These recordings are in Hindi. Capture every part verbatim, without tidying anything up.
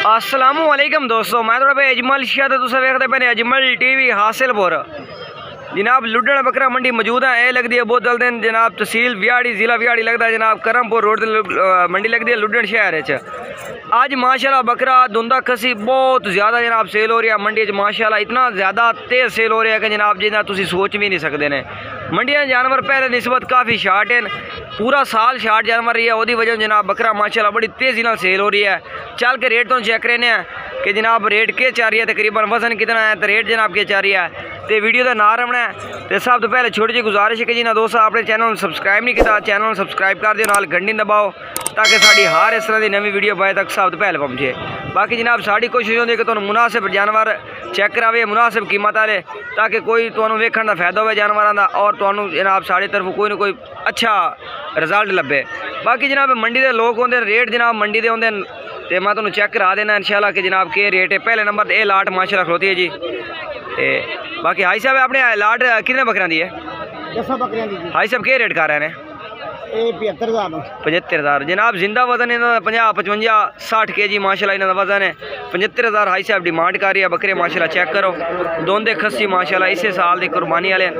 अस्सलामु अलैकुम दोस्तों, मैं थोड़ा अजमल शाह तो तुम वेखते पे अजमल टीवी हासिलपुर जनाब लुडन बकरा मंडी मौजूद है। ये लगती है बहुत जल्द जनाब तहसील विहाड़ी जिला विहाड़ी लगता है जनाब करमपुर रोड मंडी लगती है लुडन शहर अज माशाल्लाह बकरा धुंदा खसी बहुत ज़्यादा जनाब सेल हो रही है मंडी माशाल्लाह इतना ज़्यादा तेज़ सेल हो रहा है कि जनाब जिन्ना तुम सोच भी नहीं सकते ने। मंडियां जानवर पहले निस्बत काफ़ी शार्ट हैं, पूरा साल शार्ट जानवर रही है वही वजह जनाब बकरा माशाल्लाह बड़ी तेज़ी नाल सेल हो रही है। चल के रेट तो चेक करने हैं कि जनाब रेट के चाह रही है, तकरीबन वजन कितना है तो रेट जनाब के चाह रही है। तो वीडियो का ना रमना है तो सब तो पहले छोटी जी गुजारिश है कि जिन्हें दोस्तों अपने चैनल सब्सक्राइब नहीं किया चैनल सब्सक्राइब कर दियो, नाल घंटी दबाओ ताकि साड़ी हर इस तरह की नवी वीडियो बाय तक सब तो पहले पहुँचे। बाकी जनाब साड़ी कोशिश होती है कि तुहानू मुनासिब जानवर चेक करावे मुनासिब कीमत वाले ताकि कोई तुहानू वेखण दा फायदा हो जानवरों का और तुहानू जनाब साड़ी तरफ कोई ना कोई अच्छा रिजल्ट लभे। बाकी जनाब मंडी के लोग होंगे रेट जनाब मंडी के होंगे तो मैं तुम्हें चेक करा देना इंशाल्लाह कि जनाब के रेट है। पहले नंबर ये लाट माशाल्लाह खलोती है जी। ते बाकी हाई साहब अपने लाट कितने बकरियां दी है? हाई साहब के रेट कर रहे हैं? पचहत्तर हज़ार पचहत्तर हज़ार जनाब जिंदा वजन इन्होंने पंजा पचवंजा साठ के जी माशाल्लाह इन्होंने वजन है। पचहत्तर हज़ार हाई साहब डिमांड कर रही है। बकरे माशाल्लाह चेक करो दोंदे खस्सी माशाल्लाह इसे साल की कुर्बानी वाले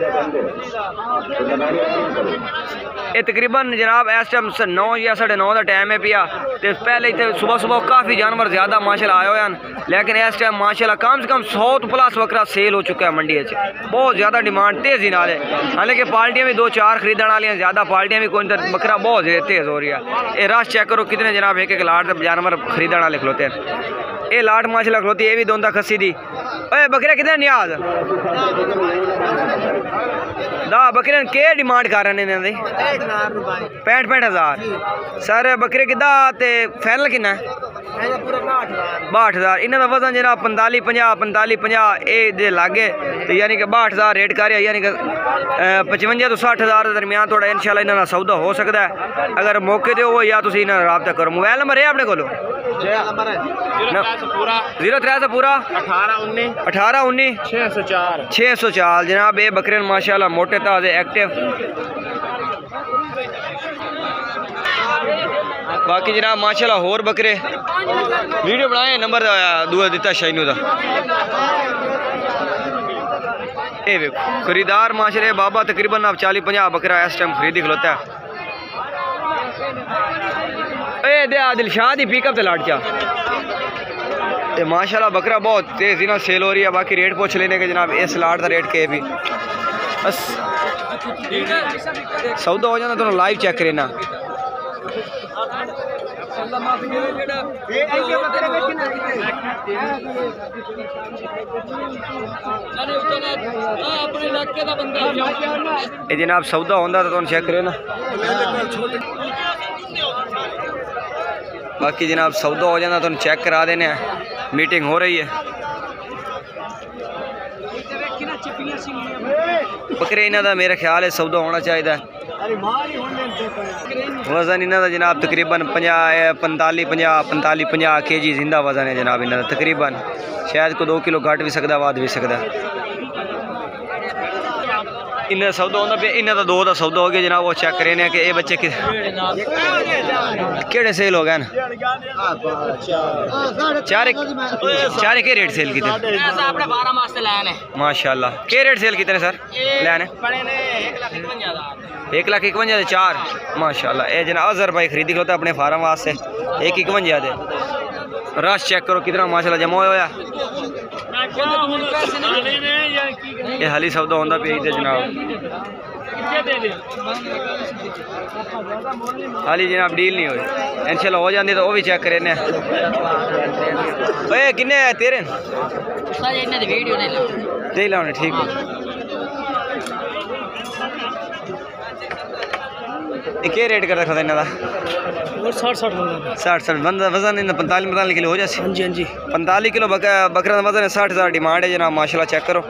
ये तकरीबन जनाब इस टाइम नौ या साढ़े नौ का टाइम है पिया। तो पहले इतने सुबह सुबह काफ़ी जानवर ज़्यादा माशाल्लाह आए हुए हैं, लेकिन इस टाइम माशाल्लाह कम से कम सौ प्लस बकरा सेल हो चुका है मंडी बहुत ज़्यादा डिमांड तेज़ी नाल है। हालांकि पार्टियाँ भी दो चार खरीदने वाली ज़्यादा पार्टियाँ भी कोई बकरा बहुत तेज़ हो रही है। ये रश चेक करो कितने जनाब एक एक लाट जानवर खरीदने वाले खलोते हैं। ये लाट माशाल्लाह खलोती है ये भी दोंदा खस्सी दी। ओए बकरे कितने न्याज दा बकरे के डिमांड कर रहे हैं इन्होंने पैंठ पैंठ हज़ार सर बकरे कि फाइनल किन्ना बाहठ हज़ार इन्हों का वजन जनाब पंताली पंजा पंताली पंजा ये लागे तो यानी कि बाहठ हज़ार रेट कर यानी कि पचवंजा तो सठ हज़ार के दरमियान थोड़ा इंशाल्लाह इन्हों का सौदा हो सकता है अगर मौके दे हो या तुम इन्होंने रबता करो। मोबाइल नंबर है अपने को जीरो त्रै सौ पूरा अठारह उन्नीस अठारह उन्नीस छः सौ चार छः सौ चार जनाब ये बकरे माशाल्लाह मोटे ताजे एक्टिव। बाकी जनाब माशाल्लाह होर बकरे वीडियो बनाए नंबर दूआ दिता शाइनू का ये देखो खरीदार माशाल्लाह बाबा तकरीबन आप चालीस पंजाह बकरा इस टाइम खरीदी खलोता है। ए दे दिलशाद ही पिकअप ते लाट चा ते माशाल्लाह बकरा बहुत तेज़ी ना सेल हो रही है। बाकी रेट पूछ लेने के जनाब इस लाट का रेट के भी बस सौदा हो जाना तो लाइव चेक करना। ये जनाब सौदा होंदा तो चेक करे ना। बाकी जनाब सौदा हो जाना तो चेक करा देने मीटिंग हो रही है। बकरे इन्हों का मेरा ख्याल है सौदा होना चाहिए। वजन इन्हों का जनाब तकरीबन पंजाह पंताली पंजाह पंताली पंजाह के जी जिंदा वजन है जनाब इन्हों का तकरीबन शायद को दो किलो घट भी सकता वध भी सकता। इन्हें सौदा होंदा पे इन्हें तो दो का सौदा हो गया जनाब वो चेक करें कि ये बच्चे केड़े सेल हो गए न चारे चारे के रेट सेल कितने माशाल्लाह के रेट सेल कितने सर लैने एक लाख इकवंजा दे चार माशाल्लाह ये जनाब अजहर भाई खरीदी खलोता अपने फार्म वास्ते एक इकवंजा दे। रश चेक करो कितना माशाल्लाह जमा होया। ये हाली सौदा होंदा पे जनाब हाली जनाब डील नहीं हुई इंशाल्लाह हो जाती तो वह भी चेक करें। ओए किन्ने तेरे नहीं लाने ठीक है। क्या रेट कर रखा था इन्हों का साठ साठ साठ साठ बंदा वजन इन्हें पैंताली पैंतालीस किलो हो जाए। हाँ जी हाँ जी पैंतालीस किलो बकरा बकरा का वजन है साठ हज़ार डिमांड है जनाब माशाल्लाह चेक करो।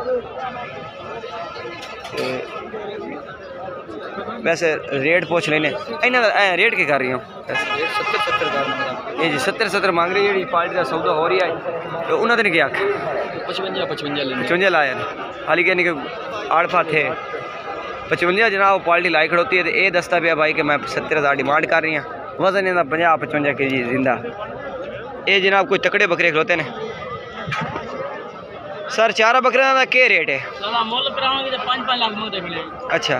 वैसे रेट पूछ लेने इन्हें रेट के कर रही हूँ सत्तर सत्तर हज़ार ये जी सत्तर सत्तर मांग रही है पार्टी का सौदा हो रही है तो उन्होंने क्या पचवंजा पचवंजा पचवंजा लाया हाली कहने के आड़फा थे पचवंजा जनाब क्वालिटी लाई खड़ोती है तो ये दसता पाया भाई कि मैं सत्तर हज़ार डिमांड कर रही हूँ। वजन इन्हें पंजाह पचवंजा के जी जिंदा ये जनाब कोई तकड़े बकरे खलोते ने सर चारा बकरे का क्या रेट है अच्छा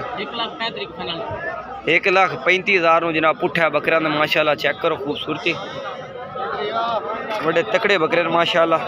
एक लाख पैंती हज़ार जनाब पुट्ठा बकरा माशाल्लाह चेक करो खूबसूरती बड़े तकड़े बकरे माशाल्लाह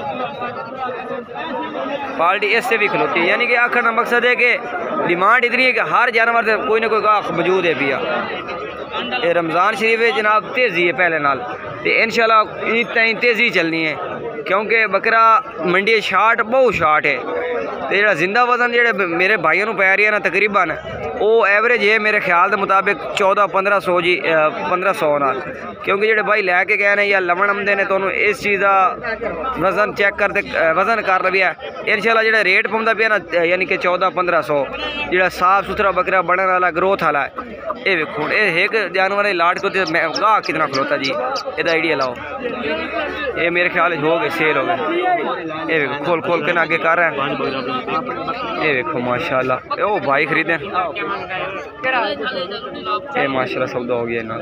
पार्टी इससे भी खलोती है यानी कि आखिर का मकसद है कि डिमांड इतनी है कि हर जानवर से कोई ना कोई गाहक मौजूद है भैया ये रमज़ान शरीफ है जनाब तेज़ी है पहले नाल ते इंशाल्लाह ईद ताईं तेज़ी चलनी है क्योंकि बकरा मंडी शार्ट बहुत शार्ट है तो जो जिंदा वजन जो मेरे भाइयों पै रही है ना तकरीबन वो एवरेज है मेरे ख्याल के मुताबिक चौदह पंद्रह सौ जी पंद्रह सौ नाल क्योंकि जो भाई लैके गए ने या लवण आमदे ने तो इस चीज़ का वजन चेक करते वजन कर लिया इंशाल्लाह जो रेट पाँदा पे ना यानी कि चौदह पंद्रह सौ जो साफ सुथरा बकरा बनने वाला ग्रोथ वाला है ये वेखो एक जानवर लाट को गाह कितना खलोता जी यदा आइडिया लाओ ये मेरे ख्याल हो गए सेल हो गए ये देखो खोल खोल के ना आगे कर रहे हैं ये देखो माशाल्लाह ओ भाई खरीदे ये माशाल्लाह सौदा हो गया ना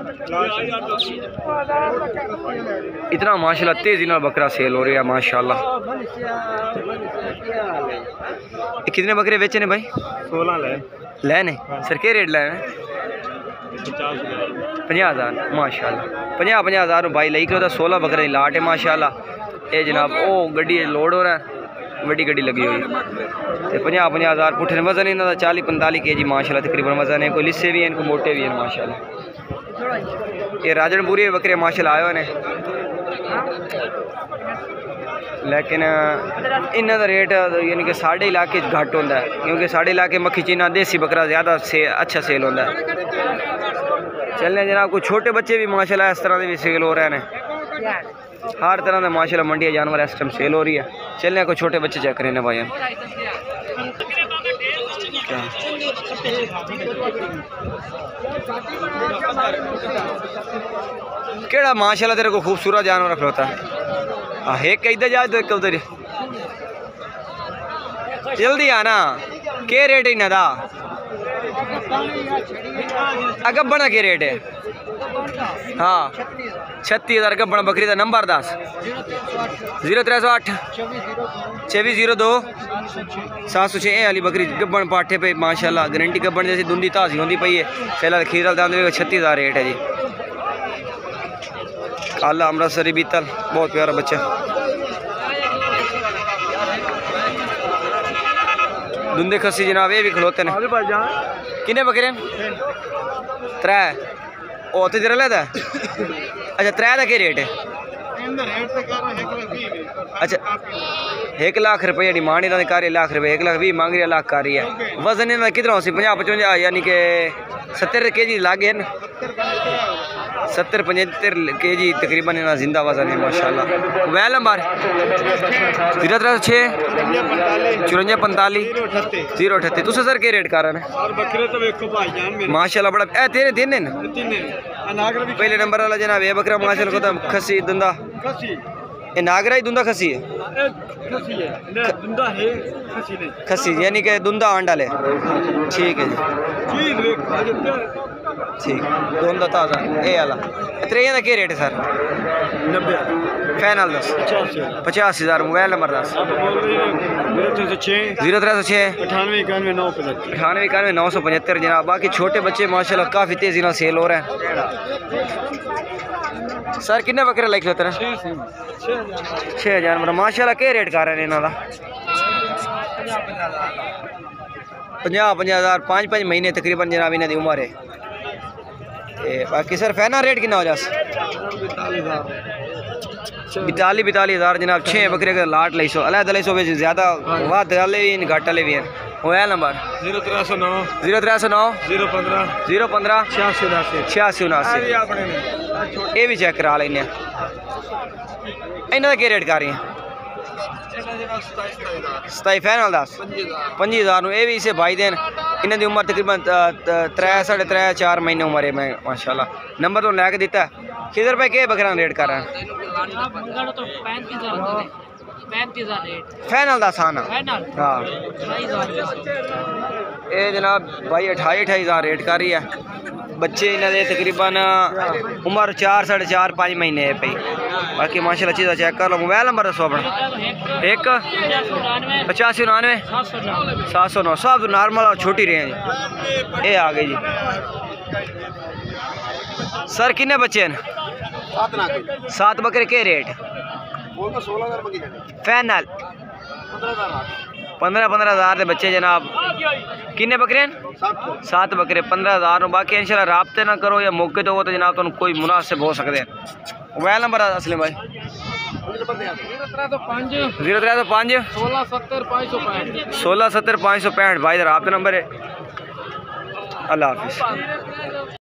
इतना माशाल्लाह तेजी ना बकरा सेल हो रहा है माशाल्लाह कितने बकरे बेचे ने भाई सोलह ले लेने सर के रेट लेने पंजाह हज़ार माशाल्लाह पंजाह पंजाह हज़ार भाई लई करो सोलह बकरे की लाट है माशाल्लाह ये जनाब ओ गड्डी लोड हो रहा है वड्डी गड्डी लगी हुई है पंजाह पंजाह हज़ार पुट्ठे वजन इन्हों चाली पंताली के जी माशाल्लाह तकरीबन वजन है कोई लिस्से भी हैं कोई मोटे भी हैं माशाल्लाह ये राजनपुरी बकरे माशाल्लाह आए हुए हैं लेकिन इन्हों का रेट यानी कि साढ़े इलाके घट होता है क्योंकि साढ़े इलाके मक्खी चीना देसी बकरा ज़्यादा से अच्छा सेल होता है चलने जनाब कोई छोटे बच्चे भी माशाल्लाह इस तरह के भी सेल हो रहे हैं हर तरह का माशाल्लाह मंडी जानवर इस टाइम सेल हो रही है चलने कोई छोटे बच्चे चेक करें भाई केड़ा माशाल्लाह तेरे को खूबसूरत जानवर खलोता है हाँ एक इधर जा तो एक उधर जल्दी आना के रेट है इन्हों का गब्बन का के रेट है हाँ छत्तीस हज़ार गब्बन बकरी का नंबर दस जीरो त्रै सौ अठ चौबीस जीरो दो सात सौ छः वाली बकरी गब्बन पाठे पे माशाल्लाह गारंटी गब्बन जैसी दुंदी ताज़ी होती पई है फिलहाल खीर दाम छत्तीस हज़ार रेट है जी काला अमृतसरी बीतल बहुत प्यारा बच्चा दुंदे खसी जनाब ये भी खलोते ने किन्ने बकरे त्रै ओ ते जरा लेदा अच्छा त्रै का क्या रेट है अच्छा एक लाख रुपये डिमांड इन्होंने कर रही लाख रुपये एक लाख भी मांग रही है लाख कर रही है वजन इन्होंने कितना हो सी पंजाह पचवंजा यानी कि सत्तर के जी लागे न सत्तर पचहत्तर के जी तकरीबन इन्होंने जिंदा वजन है माशाल्लाह मोबाइल नंबर जीरो त्रै सौ छे चुरंजा पंताली जीरो अठत्ती तुस सर के रेट कर रहे हैं माशाल्लाह बड़ा ए तेरे दिन ने पहले नंबर वाला जनाब ये बकरा माशाल्लाह को खसी दुंदा ये नागरा ही दुंदा खसी है खसी यानी कि दुंदा आंडा ले ठीक है जी ठीक दुंदा ताज़ा ये वाला त्रेइयां का क्या रेट है सर नब्बे फाइनल दस पचास हज़ार मोबाइल नंबर दस जीरो त्रै सौ छः अठानवे इक्यानवे नौ पचहत्तर अठानवे इक्यानवे नौ सौ पचहत्तर जनाब बाकी छोटे बच्चे माशाल्लाह काफ़ी तेज़ी ना सेल हो रहे हैं सर किन्ने बकरे लाइक होते हैं छः हज़ार मतलब माशाल्लाह क्या रेट कर रहे हैं इन्हों का पंजाह पंजाह हज़ार पाँच पाँच महीने तकरीबन जनाब इन्हों की उम्र है ते बाकी सर फाइनल रेट कितना हो जा बिताली बिताली हज़ार जनाब छः बकरे का लाट लाई सौ अलग अलग सौ ज़्यादा वाद वाले भी घट वाले भी हैं मोबाइल नंबर जीरो त्रै सौ नौ जीरो त्रै सौ नौ जीरो पंद्रह जीरो पंद्रह छियासी उनासी छियासी उनासी ये भी चेक करा लें इन्हों का क्या रेट कर रही हैं सताई फाइनल दस पंजी हज़ार ये भी इसे भाई देन इन्हों की उम्र तकरीबन त्रै साढ़े त्रै चार महीने उम्र है मैं माशाल्लाह नंबर तो लैके दिता किधर पे क्या बकरा रेट कर रहे हैं फाइनल दस आना हाँ ये जनाब भाई अठाई अठाई हज़ार रेट कर रही है बच्चे इन्हों के तकरीबन उम्र चार साढ़े चार पाँच महीने है पई। बाकी माशाल्लाह चीज़ चेक कर लो। मोबाइल नंबर दसो अपना। एक पचासी उनानवे सात सौ नौ सब नॉर्मल और छोटी रेंज ये आ गई जी। सर किन्ने बच्चे हैं? सात बकरे के रेट फाइनल पंद्रह पंद्रह हज़ार के बच्चे जनाब। किन्ने बकरे हैं? सात बकरे पंद्रह हज़ार। बाकी इंशाल्लाह राब्ते ना करो या मौके तो हो तो जनाब तुम कोई मुनासिब हो सकते हैं। मोबाइल नंबर असलम भाई जीरो त्रै सौ पाँच सोलह सत्तर पाँच सौ पैंठ सोलह सत्तर पाँच सौ पैंठ भाई राब्ते नंबर है। अल्लाह हाफिज़।